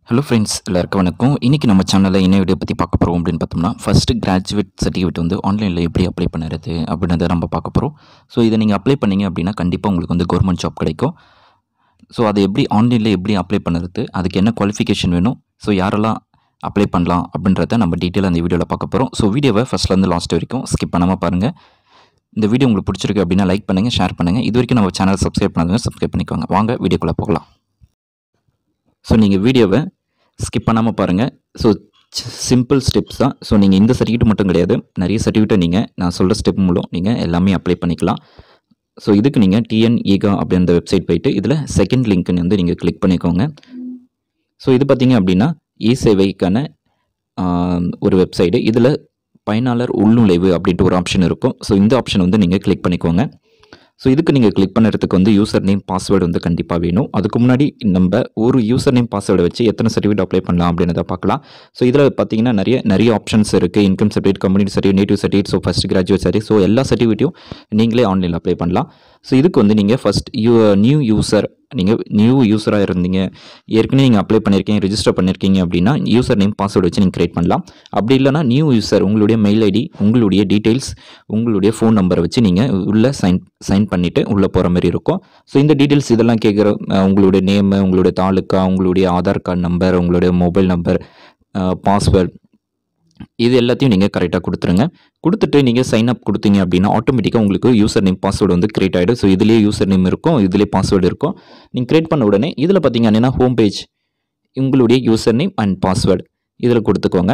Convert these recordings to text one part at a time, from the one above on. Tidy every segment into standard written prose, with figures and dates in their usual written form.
Hello friends, எல்லாருக்கும் வணக்கம். இன்றைக்கி நம்ம சேனலில் என்ன வீடியோ பற்றி பார்க்க போகிறோம் அப்படின்னு பார்த்தோம்னா, ஃபஸ்ட்டு கிராஜுவேட் சர்டிஃபிகேட் வந்து ஆன்லைனில் எப்படி அப்ளை பண்ணுறது அப்படின்றத நம்ம பார்க்க போகிறோம். ஸோ இதை நீங்கள் அப்ளை பண்ணிங்க அப்படின்னா கண்டிப்பாக உங்களுக்கு வந்து கவர்மெண்ட் ஜாப் கிடைக்கும். ஸோ அதை எப்படி ஆன்லைனில் எப்படி அப்ளை பண்ணுறது, அதுக்கு என்ன குவாலிஃபிகேஷன் வேணும், ஸோ யாரெல்லாம் அப்ளை பண்ணலாம் அப்படின்றத நம்ம டீட்டெயிலாக அந்த வீடியோவில் பார்க்க போகிறோம். ஸோ வீடியோவை ஃபஸ்ட்லேருந்து லாஸ்ட் வரைக்கும் ஸ்கிப் பண்ணாமல் பாருங்கள். இந்த வீடியோ உங்களுக்கு பிடிச்சிருக்கு அப்படின்னா லைக் பண்ணுங்கள், ஷேர் பண்ணுங்கள். இது வரைக்கும் நம்ம சேனல் சப்ஸ்கிரைப் பண்ணாதவங்க சப்ஸ்கிரைப் பண்ணிக்கோங்க. வாங்க வீடியோக்குள்ளே போகலாம். ஸோ நீங்கள் வீடியோவை ஸ்கிப் பண்ணாமல் பாருங்கள். ஸோ சிம்பிள் ஸ்டெப்ஸ் தான். ஸோ நீங்கள் இந்த சர்டிஃபிகேட் மட்டும் கிடையாது, நிறைய சர்டிஃபிகேட்டை நீங்கள் நான் சொல்கிற ஸ்டெப் மூலம் நீங்கள் எல்லாமே அப்ளை பண்ணிக்கலாம். ஸோ இதுக்கு நீங்கள் டிஎன்இகா அப்படின்ற வெப்சைட் போய்ட்டு இதில் செகண்ட் லிங்க்னு வந்து நீங்கள் கிளிக் பண்ணிக்கோங்க. ஸோ இது பார்த்தீங்க அப்படின்னா இ-சேவைக்கான ஒரு வெப்சைட்டு. இதில் பயனாளர் உள்நுழைவு அப்படின்ட்டு ஒரு ஆப்ஷன் இருக்கும். ஸோ இந்த ஆப்ஷன் வந்து நீங்கள் கிளிக் பண்ணிக்கோங்க. ஸோ இதுக்கு நீங்கள் கிளிக் பண்ணுறதுக்கு வந்து யூசர் நேம் பாஸ்வேர்டு வந்து கண்டிப்பாக வேணும். அதுக்கு முன்னாடி நம்ம ஒரு யூசர் நேம் பாஸ்வேர்டை வச்சு எத்தனை சர்டிஃபிகேட் அப்ளை பண்ணலாம் அப்படின்றத பார்க்கலாம். ஸோ இதில் பார்த்தீங்கன்னா நிறைய ஆப்ஷன்ஸ் இருக்குது. Income certificate, community certificate, native certificate, so first graduate certificate, so எல்லா சர்டிஃபிகேட்டையும் நீங்களே ஆன்லைனில் அப்ளை பண்ணலாம். ஸோ இதுக்கு வந்து நீங்கள் ஃபஸ்ட் நீங்கள் நியூ யூஸராக இருந்தீங்க, ஏற்கனவே நீங்கள் அப்ளை பண்ணியிருக்கீங்க, ரிஜிஸ்டர் பண்ணியிருக்கீங்க அப்படின்னா யூசர் நேம் பாஸ்வேர்டு வச்சு நீங்கள் கிரியேட் பண்ணலாம். அப்படி இல்லைனா நியூ யூசர் உங்களுடைய மெயில் ஐடி, உங்களுடைய டீட்டெயில்ஸ், உங்களுடைய ஃபோன் நம்பரை வச்சு நீங்கள் உள்ளே சைன் பண்ணிவிட்டு உள்ளே போகிற மாதிரி இருக்கும். ஸோ இந்த டீட்டெயில்ஸ் இதெல்லாம் கேட்குற உங்களுடைய நேமு, உங்களுடைய தாலுக்கா, உங்களுடைய ஆதார் கார்டு நம்பர், உங்களுடைய மொபைல் நம்பர், பாஸ்வேர்டு, இது எல்லாத்தையும் நீங்கள் கரெக்டாக கொடுத்துருங்க. கொடுத்துட்டு நீங்கள் சைன் அப் கொடுத்தீங்க அப்படின்னா ஆட்டோமேட்டிக்காக உங்களுக்கு யூசர் நேம் பாஸ்வேர்டு வந்து கிரியேட் ஆகிடும். ஸோ இதுலேயே யூசர் நேம் இருக்கும், இதுலேயே பாஸ்வேர்டு இருக்கும். நீங்கள் கிரியேட் பண்ண உடனே இதில் பார்த்தீங்க அப்படின்னா ஹோம் பேஜ் உங்களுடைய யூசர் நேம் அண்ட் பாஸ்வேர்டு இதில் கொடுத்துக்கோங்க.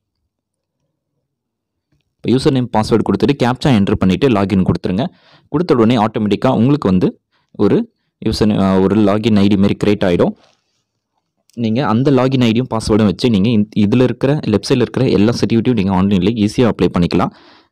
இப்போ யூசர் நேம் பாஸ்வேர்டு கொடுத்துட்டு கேப்சா என்ட்ரு பண்ணிவிட்டு லாகின் கொடுத்துருங்க. கொடுத்த உடனே ஆட்டோமேட்டிக்காக உங்களுக்கு வந்து ஒரு லாகின் ஐடி மாரி கிரியேட் ஆகிடும். நீங்கள் அந்த லாகின் ஐடியும் பாஸ்வேர்டும் வச்சு நீங்கள் இதில் இருக்கிற லெஃப்ட் சைடில் இருக்கிற எல்லா சர்டிஃபிகேட்டையும் நீங்கள் ஆன்லைனில் ஈஸியாக அப்ளை பண்ணிக்கலாம்.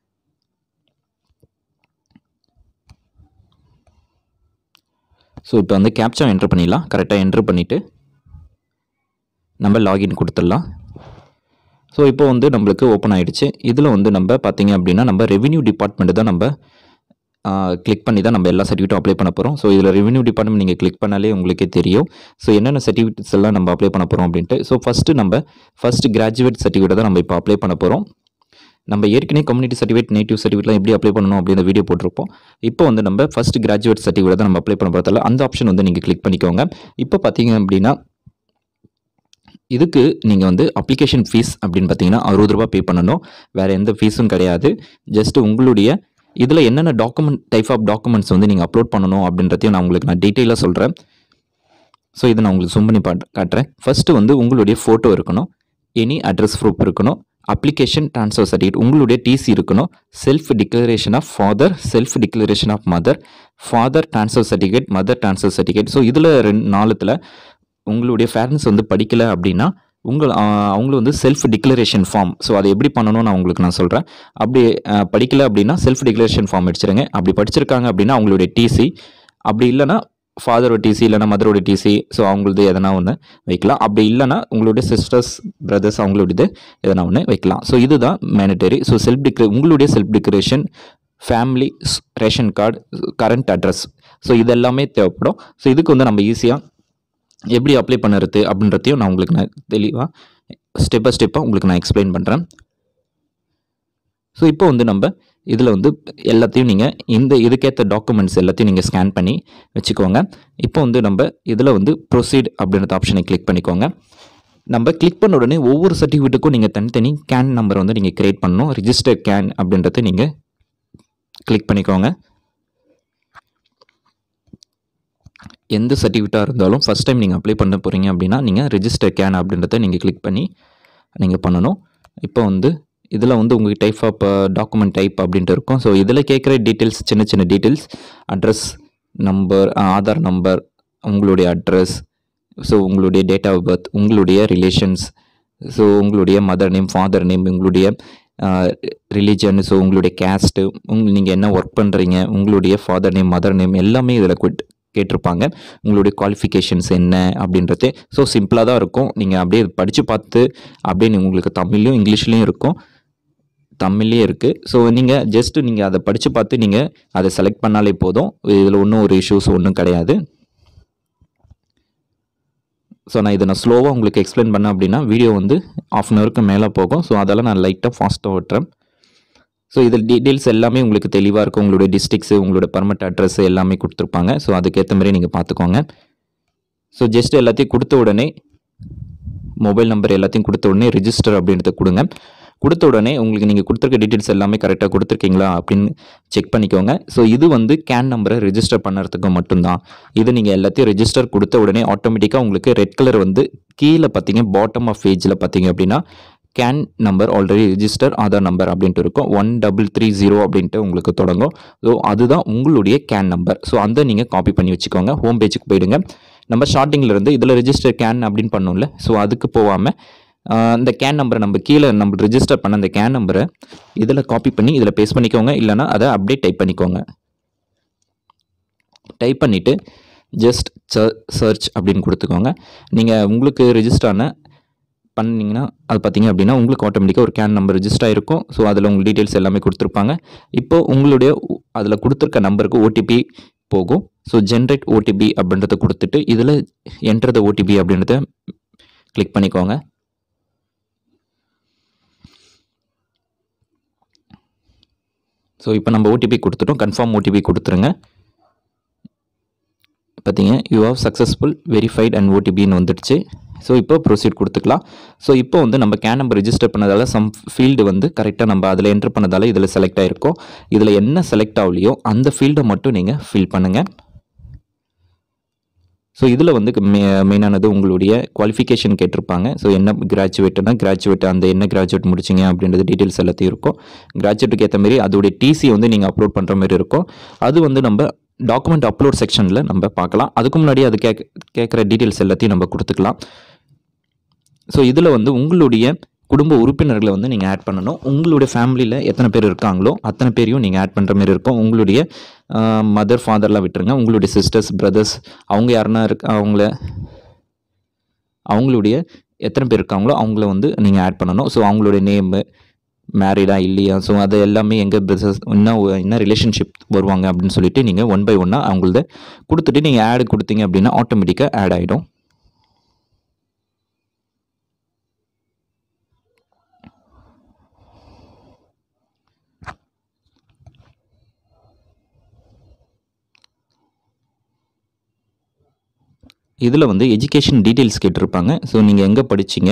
ஸோ இப்போ வந்து கேப்சா என்ட்ரு பண்ணிடலாம். கரெக்டாக என்ட்ரு பண்ணிவிட்டு நம்ம லாகின் கொடுத்துடலாம். ஸோ இப்போ வந்து நம்மளுக்கு ஓப்பன் ஆகிடுச்சு. இதில் வந்து நம்ம பார்த்தீங்க அப்படின்னா நம்ம ரெவென்யூ டிபார்ட்மெண்ட்டு தான் நம்ம கிளிக் பண்ணி தான் நம்ம எல்லா சர்டிஃபிகேட்டும் அப்ளை பண்ண போகிறோம். ஸோ இதில் ரெவென்யூ டிபார்ட்மெண்ட் நீங்கள் கிளிக் பண்ணாலே உங்களுக்கே தெரியும் ஸோ என்னென்ன சர்டிஃபிகேட்ஸ் எல்லாம் நம்ம அப்ளை பண்ண போகிறோம் அப்படின்ட்டு. ஸோ ஃபஸ்ட்டு கிராஜுவேட் சர்டிஃபிகேட்டை தான் நம்ம இப்போ அப்ளை பண்ண போகிறோம். நம்ம ஏற்கனவே கம்யூனிட்டி சர்டிஃபிகேட், நேட்டிவ் சர்டிஃபிகேட்லாம் எப்படி அப்ளை பண்ணணும் அப்படின்ற வீடியோ போட்டிருப்போம். இப்போ வந்து நம்ம ஃபஸ்ட் கிராஜுவேட் சர்டிஃபிகேட் தான் நம்ம அப்ளை பண்ண போகிறதால அந்த ஆப்ஷன் வந்து நீங்கள் கிளிக் பண்ணிக்கோங்க. இப்போ பார்த்தீங்க அப்படின்னா இதுக்கு நீங்கள் வந்து அப்ளிகேஷன் ஃபீஸ் அப்படின்னு பார்த்தீங்கன்னா 60 ரூபா பே பண்ணணும். வேறு எந்த ஃபீஸும் கிடையாது. ஜஸ்ட் உங்களுடைய இதில் என்னென்ன டைப் ஆஃப் டாக்குமெண்ட்ஸ் வந்து நீங்கள் அப்லோட் பண்ணணும் அப்படின்றதையும் நான் டீட்டெயிலாக சொல்கிறேன். ஸோ இதை நான் உங்களுக்கு ஜூம் பண்ணி காட்டுறேன். ஃபஸ்ட்டு வந்து உங்களுடைய ஃபோட்டோ இருக்கணும், எனி அட்ரஸ் ப்ரூஃப் இருக்கணும், அப்ளிகேஷன் ட்ரான்ஸ்ஃபர் சர்டிஃபிகேட், உங்களுடைய டிசி இருக்கணும், self declaration of father, self declaration of mother, father transfer certificate, mother transfer certificate. So இதில் 4 உங்களுடைய பேரண்ட்ஸ் வந்து படிக்கலை அப்படின்னா அவங்களும் வந்து செல்ஃப் டிக்ளரேஷன் ஃபார்ம். ஸோ அதை எப்படி பண்ணணும்னு நான் சொல்கிறேன். அப்படி படிக்கலை அப்படின்னா செல்ஃப் டிக்ளரேஷன் ஃபார்ம் அடிச்சிருங்க. அப்படி படிச்சிருக்காங்க அப்படின்னா அவங்களுடைய டிசி, அப்படி இல்லைனா ஃபாதரோட டிசி இல்லைனா மதரோட டிசி, ஸோ அவங்களது எதனா ஒன்று வைக்கலாம். அப்படி இல்லைனா உங்களுடைய சிஸ்டர்ஸ், பிரதர்ஸ் அவங்களுடையது எதனா ஒன்று வைக்கலாம். ஸோ இதுதான் மேண்டட்டரி. ஸோ உங்களுடைய self declaration, family, ration card, current address, so இதெல்லாமே தேவைப்படும். ஸோ இதுக்கு வந்து நம்ம ஈஸியாக எப்படி அப்ளை பண்ணுறது அப்படின்றதையும் நான் தெளிவாக ஸ்டெப் பை ஸ்டெப்பாக உங்களுக்கு நான் எக்ஸ்பிளைன் பண்ணுறேன். ஸோ இப்போ வந்து நம்ம இதில் வந்து எல்லாத்தையும் நீங்கள் இதுக்கேற்ற டாக்குமெண்ட்ஸ் எல்லாத்தையும் நீங்கள் ஸ்கேன் பண்ணி வச்சுக்கோங்க. இப்போ வந்து நம்ம இதில் வந்து ப்ரொசீட் அப்படின்ற ஆப்ஷனை கிளிக் பண்ணிக்கோங்க. நம்ம கிளிக் பண்ண உடனே ஒவ்வொரு சர்டிஃபிகேட்டுக்கும் நீங்கள் தனித்தனி கேன் நம்பர் வந்து நீங்கள் கிரியேட் பண்ணணும். ரிஜிஸ்டர் கேன் அப்படின்றத நீங்கள் கிளிக் பண்ணிக்கோங்க. எந்த சர்டிஃபிகேட்டாக இருந்தாலும் ஃபஸ்ட் டைம் நீங்கள் அப்ளை பண்ண போகிறீங்க அப்படின்னா நீங்கள் ரிஜிஸ்டர் கேன் அப்படின்றத நீங்கள் கிளிக் பண்ணி நீங்கள் பண்ணணும். இப்போ வந்து இதில் வந்து உங்களுக்கு டைப் ஆஃப் டாக்குமெண்ட் டைப் அப்படின்ட்டு இருக்கும். ஸோ இதில் கேட்குற டீட்டெயில்ஸ் சின்ன details, address number, Aadhaar number, உங்களுடைய அட்ரஸ், ஸோ உங்களுடைய டேட் ஆஃப் பர்த், உங்களுடைய ரிலேஷன்ஸ், ஸோ உங்களுடைய மதர் நேம், ஃபாதர் நேம், உங்களுடைய ரிலீஜன், ஸோ உங்களுடைய கேஸ்ட்டு, நீங்கள் என்ன ஒர்க் பண்ணுறீங்க, உங்களுடைய ஃபாதர் நேம், மதர் நேம் எல்லாமே இதில் கேட்டிருப்பாங்க. உங்களுடைய குவாலிஃபிகேஷன்ஸ் என்ன அப்படின்றது. ஸோ சிம்பிளாக தான் இருக்கும். நீங்கள் அப்படியே படித்து பார்த்து அப்படியே உங்களுக்கு தமிழ்லையும் இங்கிலீஷ்லேயும் இருக்கும், தமிழ்லேயே இருக்குது. ஸோ நீங்கள் அதை படித்து பார்த்து நீங்கள் அதை செலக்ட் பண்ணாலே போதும். இதில் ஒன்றும் ஒரு இஷ்யூஸ் ஒன்றும் கிடையாது. ஸோ நான் இதை ஸ்லோவாக உங்களுக்கு எக்ஸ்பிளைன் பண்ணேன் அப்படின்னா வீடியோ வந்து ½ அன் ஹவருக்கு மேலே போகும். ஸோ அதெல்லாம் நான் லைட்டாக ஃபாஸ்ட்டாக ஓட்டுறேன். ஸோ இதில் டீட்டெயில்ஸ் எல்லாமே உங்களுக்கு தெளிவாக இருக்கும். உங்களுடைய டிஸ்ட்ரிக்ஸு, உங்களோட பர்மனெண்ட் அட்ரஸ் எல்லாமே கொடுத்துருப்பாங்க. ஸோ அதுக்கேற்ற மாதிரி நீங்கள் பார்த்துக்கோங்க. ஸோ ஜஸ்ட் எல்லாத்தையும் கொடுத்த உடனே மொபைல் நம்பர் எல்லாத்தையும் கொடுத்த உடனே ரிஜிஸ்டர் அப்படின்றத கொடுங்க. கொடுத்த உடனே உங்களுக்கு நீங்கள் கொடுத்துருக்க டீட்டெயில்ஸ் எல்லாமே கரெக்டாக கொடுத்துருக்கீங்களா அப்படின்னு செக் பண்ணிக்கோங்க. ஸோ இது வந்து கேன் நம்பரை ரிஜிஸ்டர் பண்ணுறதுக்கு மட்டும்தான். இது நீங்கள் எல்லாத்தையும் ரிஜிஸ்டர் கொடுத்த உடனே ஆட்டோமேட்டிக்காக உங்களுக்கு ரெட் கலர் வந்து கீழே பார்த்தீங்க பாட்டம் ஆஃப் பேஜில் பார்த்தீங்க அப்படின்னா CAN number already register Aadhaar number அப்படின்ட்டு இருக்கும். 1330 அப்படின்ட்டு உங்களுக்கு தொடங்கும். ஸோ அதுதான் உங்களுடைய கேன் நம்பர். ஸோ அந்த நீங்கள் காப்பி பண்ணி வச்சுக்கோங்க. ஹோம் பேஜுக்கு போயிடுங்க. நம்ம ஸ்டார்டிங்கில் இதில் ரிஜிஸ்டர் கேன் அப்படின்னு பண்ணோம்ல, ஸோ அதுக்கு போகாமல் இந்த கேன் நம்பரை நம்ம கீழே நம்ம ரிஜிஸ்டர் பண்ண அந்த கேன் நம்பரை இதில் காப்பி பண்ணி இதில் பேஸ்ட் பண்ணிக்கோங்க. இல்லைனா அதை அப்படியே டைப் பண்ணிக்கோங்க. டைப் பண்ணிவிட்டு ஜஸ்ட் சர்ச் அப்படின்னு கொடுத்துக்கோங்க. நீங்கள் உங்களுக்கு ரிஜிஸ்டர் பண்ணிங்கன்னா அது பார்த்தீங்க அப்படின்னா உங்களுக்கு ஆட்டோமேட்டிக்காக ஒரு கேன் நம்பர் ரிஜிஸ்டர் ஆகிருக்கும். ஸோ அதில் உங்கள் டீட்டெயில்ஸ் எல்லாமே கொடுத்துருப்பாங்க. இப்போது உங்களுடைய அதில் கொடுத்துருக்க நம்பருக்கு ஓடிபி போகும். ஸோ ஜென்ரேட் ஓடிபி அப்படின்றத கொடுத்துட்டு இதில் என்டர் த ஓடிபி அப்படின்றத கிளிக் பண்ணிக்கோங்க. ஸோ இப்போ நம்ம ஓடிபி கொடுத்துட்டோம். கன்ஃபார்ம் ஓடிபி கொடுத்துருங்க. பார்த்தீங்க you have successful verified and ஓடிபின்னு வந்துடுச்சு. ஸோ இப்போ ப்ரொசீட் கொடுத்துக்கலாம். ஸோ இப்போ வந்து நம்ம கேன் நம்பர் ரிஜிஸ்டர் பண்ணதால் சம் ஃபீல்டு வந்து கரெக்டாக நம்ம அதில் என்ட்ரு பண்ணதால் இதில் செலக்ட் ஆகிருக்கும். இதில் என்ன செலக்ட் ஆகலையோ அந்த ஃபீல்டை மட்டும் நீங்கள் ஃபில் பண்ணுங்கள். ஸோ இதில் வந்து மெயினானது உங்களுடைய குவாலிஃபிகேஷன் கேட்டிருப்பாங்க. ஸோ என்ன கிராஜுவேட் அந்த என்ன கிராஜுவேட் முடிச்சிங்க அப்படின்றது டீட்டெயில்ஸ் எல்லாத்தையும் இருக்கும். கிராஜுவேட்டுக்கு ஏற்ற மாதிரி அதோடைய டிசி வந்து நீங்கள் அப்லோட் பண்ணுற மாதிரி இருக்கும். அது வந்து நம்ம டாக்குமெண்ட் அப்லோட் செக்ஷனில் நம்ம பார்க்கலாம். அதுக்கு முன்னாடி அது கேட்குற டீட்டெயில்ஸ் எல்லாத்தையும் நம்ம கொடுத்துக்கலாம். ஸோ இதில் வந்து உங்களுடைய குடும்ப உறுப்பினர்களை வந்து நீங்கள் ஆட் பண்ணணும். உங்களுடைய ஃபேமிலியில் எத்தனை பேர் இருக்காங்களோ அத்தனை பேரையும் நீங்கள் ஆட் பண்ணுற மாதிரி இருக்கும். உங்களுடைய மதர் ஃபாதர்லாம் விட்டுருங்க. உங்களுடைய சிஸ்டர்ஸ் பிரதர்ஸ் அவங்க யாருன்னா அவங்களுடைய எத்தனை பேர் இருக்காங்களோ அவங்கள வந்து நீங்கள் ஆட் பண்ணணும். ஸோ அவங்களுடைய நேமு, மேரிடா இல்லையா, ஸோ அது எல்லாமே எங்கள் பிரதர்ஸ் என்ன ரிலேஷன்ஷிப் வருவாங்க அப்படின்னு சொல்லிட்டு நீங்கள் 1 by 1 அவங்களத கொடுத்துட்டு நீங்கள் ஆட் கொடுத்தீங்க அப்படின்னா ஆட்டோமேட்டிக்காக ஆட் ஆகிடும். இதில் வந்து எஜுகேஷன் டீட்டெயில்ஸ் கேட்டிருப்பாங்க. ஸோ நீங்கள் எங்கே படிச்சிங்க,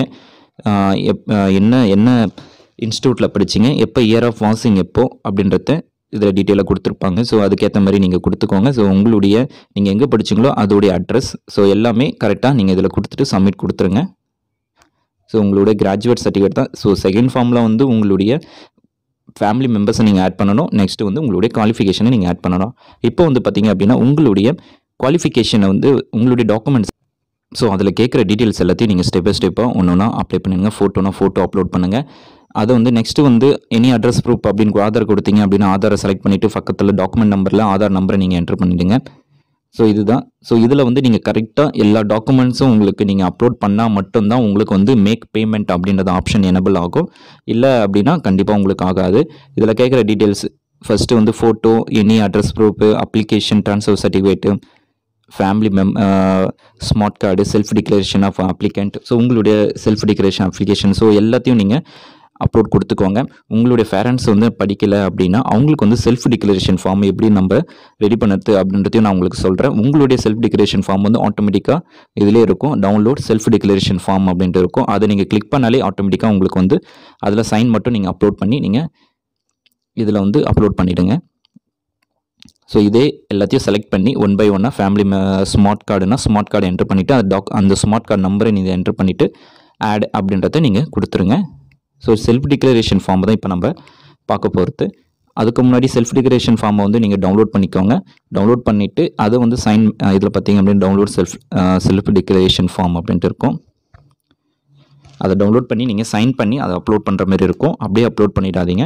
என்ன இன்ஸ்டியூட்டில் படிச்சிங்க, எப்போ இயர் ஆஃப் பாசிங் எப்போ அப்படின்றத இதில் டீட்டெயிலாக கொடுத்துருப்பாங்க. ஸோ அதுக்கேற்ற மாதிரி நீங்கள் கொடுத்துக்கோங்க. ஸோ உங்களுடைய நீங்கள் எங்கே படிச்சிங்களோ அதோடைய அட்ரஸ் ஸோ எல்லாமே கரெக்டாக நீங்கள் இதில் கொடுத்துட்டு சப்மிட் கொடுத்துருங்க. ஸோ உங்களுடைய கிராஜுவேட் சர்டிஃபிகேட் தான். ஸோ செகண்ட் ஃபார்மில் வந்து உங்களுடைய ஃபேமிலி மெம்பர்ஸை நீங்கள் ஆட் பண்ணணும். நெக்ஸ்ட்டு வந்து உங்களுடைய குவாலிஃபிகேஷனை நீங்கள் ஆட் பண்ணணும். இப்போ வந்து பார்த்தீங்க அப்படின்னா உங்களுடைய குவாலிஃபிகேஷனை வந்து உங்களுடைய டாக்குமெண்ட்ஸ் ஸோ அதில் கேட்குற டீட்டெயில்ஸ் எல்லாத்தையும் நீங்கள் ஸ்டெப் பை ஸ்டெப்பாக ஒன்று அப்ளை பண்ணுங்க. ஃபோட்டோ அப்லோட் பண்ணுங்கள். அதை வந்து நெக்ஸ்ட்டு வந்து எனி அட்ரஸ் ப்ரூஃப் அப்படின்னு ஆதார் கொடுத்தீங்க அப்படின்னா ஆதாரை செலக்ட் பண்ணிவிட்டு பக்கத்தில் டாக்குமெண்ட் நம்பரில் ஆதார் நம்பரை நீங்கள் என்ட்ரு பண்ணிவிடுங்க. ஸோ இதுதான். ஸோ இதில் வந்து நீங்கள் கரெக்டாக எல்லா டாக்குமெண்ட்ஸும் உங்களுக்கு நீங்கள் அப்லோட் பண்ணால் மட்டும்தான் உங்களுக்கு வந்து மேக் பேமெண்ட் அப்படின்றது ஆப்ஷன் எனபிள் ஆகும். இல்லை அப்படின்னா கண்டிப்பாக உங்களுக்கு ஆகாது. இதில் கேட்குற டீட்டெயில்ஸ் ஃபஸ்ட்டு வந்து photo, any address proof, application, transfer certificate, family smart card, self declaration of applicant, so உங்களுடைய செல்ஃப் டிக்ளரேஷன் அப்ளிகேஷன், ஸோ எல்லாத்தையும் நீங்கள் அப்லோட் கொடுத்துக்கோங்க. உங்களுடைய பேரண்ட்ஸ் வந்து படிக்கலை அப்படின்னா அவங்களுக்கு வந்து செல்ஃப் டிக்ளரேஷன் ஃபார்ம் எப்படி நம்ம ரெடி பண்ணுறது அப்படின்றதையும் நான் உங்களுக்கு சொல்கிறேன். உங்களுடைய செல்ஃப் டிக்ளரேஷன் ஃபார்ம் வந்து ஆட்டோமேட்டிக்காக இதிலே இருக்கும். டவுன்லோட் செல்ஃப் டிக்ளரேஷன் ஃபார்ம் அப்படின்ட்டு இருக்கும். அதை நீங்கள் கிளிக் பண்ணாலே ஆட்டோமேட்டிக்காக உங்களுக்கு வந்து அதில் சைன் மட்டும் நீங்கள் அப்லோட் பண்ணி நீங்கள் இதில் வந்து அப்லோட் பண்ணிவிடுங்க. ஸோ இதே எல்லாத்தையும் செலக்ட் பண்ணி 1 by 1 ஃபேமிலி ஸ்மார்ட் கார்டுனா ஸ்மார்ட் கார்டு என்ட்ரு பண்ணிவிட்டு அந்த ஸ்மார்ட் கார்டு நம்பரை நீங்கள் என்ட்ரு பண்ணிவிட்டு ஆட் அப்படின்றத நீங்கள் கொடுத்துருங்க. ஸோ செல்ஃப் டிக்ளரேஷன் ஃபார்ம் தான் இப்போ நம்ம பார்க்க போகிறது. அதுக்கு முன்னாடி செல்ஃப் டிக்ளரேஷன் ஃபார்மை வந்து நீங்கள் டவுன்லோட் பண்ணிக்கோங்க. டவுன்லோட் பண்ணிவிட்டு அதை வந்து சைன் இதில் பார்த்தீங்க அப்படின்னு டவுன்லோட் செல்ஃப் டிக்ளரேஷன் ஃபார்ம் அப்படின்ட்டு இருக்கும். அதை டவுன்லோட் பண்ணி நீங்கள் சைன் பண்ணி அதை அப்லோட் பண்ணுற மாதிரி இருக்கும். அப்படியே அப்லோட் பண்ணிடாதீங்க.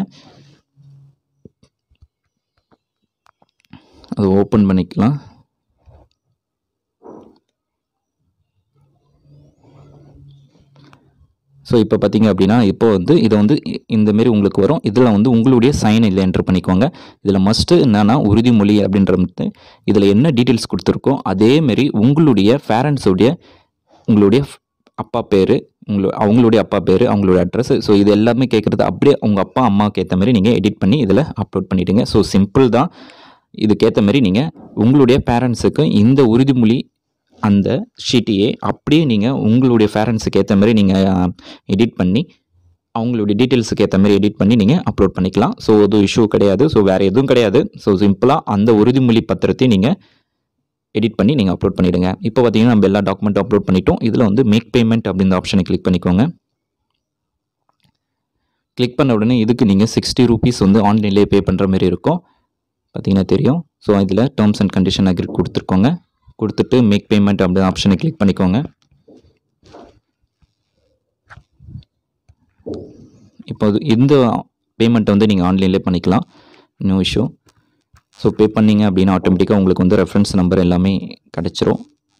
அது ஓப்பன் பண்ணிக்கலாம். ஸோ இப்போ பார்த்தீங்க அப்படின்னா இப்போ வந்து இதை வந்து இந்தமாரி உங்களுக்கு வரும். இதில் வந்து உங்களுடைய சைன் இல்லை என்ட்ரு பண்ணிக்கோங்க. இதில் மஸ்ட்டு என்னென்னா உறுதிமொழி அப்படின்றது இதில் என்ன டீட்டெயில்ஸ் கொடுத்துருக்கோ அதேமாரி உங்களுடைய பேரண்ட்ஸுடைய உங்களுடைய அப்பா பேர், அவங்களுடைய அப்பா பேர், அவங்களுடைய அட்ரஸ். ஸோ இது எல்லாமே கேட்குறது அப்படியே உங்கள் அப்பா அம்மாவுக்கு ஏற்ற மாதிரி நீங்கள் எடிட் பண்ணி இதில் அப்லோட் பண்ணிவிடுங்க. ஸோ சிம்பிள் தான். இதுக்கேற்ற மாதிரி நீங்கள் உங்களுடைய பேரண்ட்ஸுக்கு இந்த உறுதிமொழி அந்த ஷீட்டையே அப்படியே நீங்கள் உங்களுடைய பேரண்ட்ஸுக்கு ஏற்ற மாதிரி நீங்கள் எடிட் பண்ணி அவங்களுடைய டீட்டெயில்ஸுக்கு ஏற்ற மாதிரி எடிட் பண்ணி நீங்கள் அப்லோட் பண்ணிக்கலாம். ஸோ அது இஷ்யூ கிடையாது. ஸோ வேறு எதுவும் கிடையாது. ஸோ சிம்பிளாக அந்த உறுதிமொழி பத்திரத்தையும் நீங்கள் எடிட் பண்ணி நீங்கள் அப்லோட் பண்ணிவிடுங்க. இப்போ பார்த்தீங்கன்னா நம்ம எல்லா டாக்குமெண்ட்டும் அப்லோட் பண்ணிட்டோம். இதில் வந்து மேக் பேமெண்ட் அப்படின்ற ஆப்ஷனை கிளிக் பண்ணிக்கோங்க. கிளிக் பண்ண உடனே இதுக்கு நீங்கள் 60 ரூபீஸ் வந்து ஆன்லைன்லேயே பே பண்ணுற மாதிரி இருக்கும். பார்த்தீங்கன்னா தெரியும். ஸோ இதில் டேர்ம்ஸ் அண்ட் கண்டிஷன் அக்ரி கொடுத்துருக்கோங்க. கொடுத்துட்டு மேக் பேமெண்ட் அப்படின்ற ஆப்ஷனை கிளிக் பண்ணிக்கோங்க. இப்போ இந்த பேமெண்ட்டை வந்து நீங்கள் ஆன்லைன்லேயே பண்ணிக்கலாம். No issue. ஸோ பே பண்ணிங்க அப்படின்னா ஆட்டோமேட்டிக்காக உங்களுக்கு வந்து ரெஃபரன்ஸ் நம்பர் எல்லாமே கிடச்சிரும்.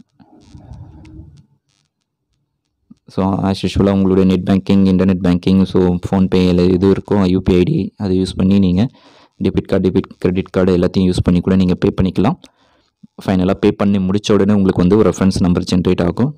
ஸோ ஆஸ் யூஷுவலாக உங்களுடைய net banking, internet banking, so PhonePe இது இருக்கும், யூபிஐ ஐடி அதை யூஸ் பண்ணி நீங்கள் டெபிட் கார்டு, கிரெடிட் கார்டு எல்லாத்தையும் யூஸ் பண்ணி கூட நீங்கள் பே பண்ணிக்கலாம். ஃபைனலாக பே பண்ணி முடித்த உடனே உங்களுக்கு வந்து ஒரு ரெஃபரன்ஸ் நம்பர் ஜென்ரேட் ஆகும்.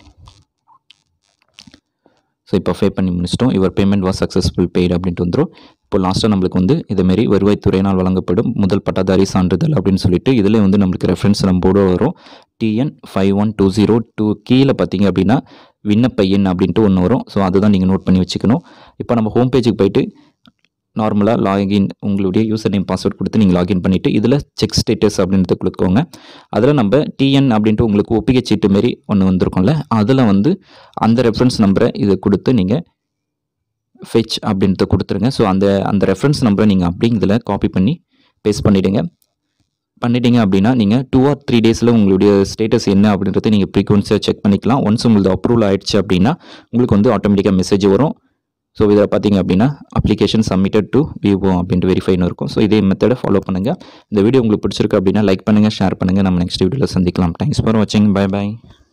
ஸோ இப்போ பே பண்ணி முடிச்சிட்டோம். Your payment was successful paid அப்படின்ட்டு வந்துடும். இப்போ லாஸ்ட்டாக நம்மளுக்கு வந்து இதுமாரி வருவாய்த்துறையினால் வழங்கப்படும் முதல் பட்டாதாரி சான்றிதழ் அப்படின்னு சொல்லிட்டு இதில் வந்து நம்மளுக்கு ரெஃபரன்ஸ் நம்போடு வரும். TN 51202 கீழே பார்த்தீங்க அப்படின்னா விண்ணப்ப எண் அப்படின்ட்டு ஒன்று வரும். ஸோ அதுதான் நீங்கள் நோட் பண்ணி வச்சுக்கணும். இப்போ நம்ம ஹோம் பேஜுக்கு போயிட்டு நார்மலாக லாகின் உங்களுடைய யூசர் நேம் பாஸ்வேர்ட் கொடுத்து நீங்கள் லாகின் பண்ணிவிட்டு இதில் செக் ஸ்டேட்டஸ் அப்படின்றத கொடுத்துக்கோங்க. அதில் நம்ம TN அப்படின்ட்டு உங்களுக்கு ஒப்பிகை சீட்டு மாரி ஒன்று வந்திருக்கும்ல, அதில் வந்து அந்த ரெஃபரன்ஸ் நம்பரை இதை கொடுத்து நீங்கள் ஃபெச் அப்படின்றத கொடுத்துருங்க. ஸோ அந்த ரெஃபரன்ஸ் நம்பரை நீங்கள் அப்படி இதில் காப்பி பண்ணி பேஸ்ட் பண்ணிட்டீங்க அப்படின்னா நீங்கள் 2 or 3 டேஸில் உங்களுடைய ஸ்டேட்டஸ் என்ன அப்படின்றத நீங்கள் ஃப்ரீக்வன்சியாக செக் பண்ணிக்கலாம். ஒன்ஸ் உங்களுக்கு அப்ரூவல் ஆகிடுச்சு அப்படின்னா உங்களுக்கு வந்து ஆட்டோமேட்டிக்காக மெசேஜ் வரும். ஸோ இதில் பார்த்தீங்க அப்படின்னா அப்ளிகேஷன் சப்மிட்டட் டு விவோ அப்படின்ட்டு வெரிஃபைன்னு இருக்கும். ஸோ இதே மெத்தடை ஃபாலோ பண்ணுங்கள். இந்த வீடியோ உங்களுக்கு பிடிச்சிருக்கு அப்படின்னா லைக் பண்ணுங்கள், ஷேர் பண்ணுங்கள். நம்ம நெக்ஸ்ட் வீடியோவில் சந்திக்கலாம். தேங்க்ஸ் ஃபார் வாட்சிங். பை பாய்.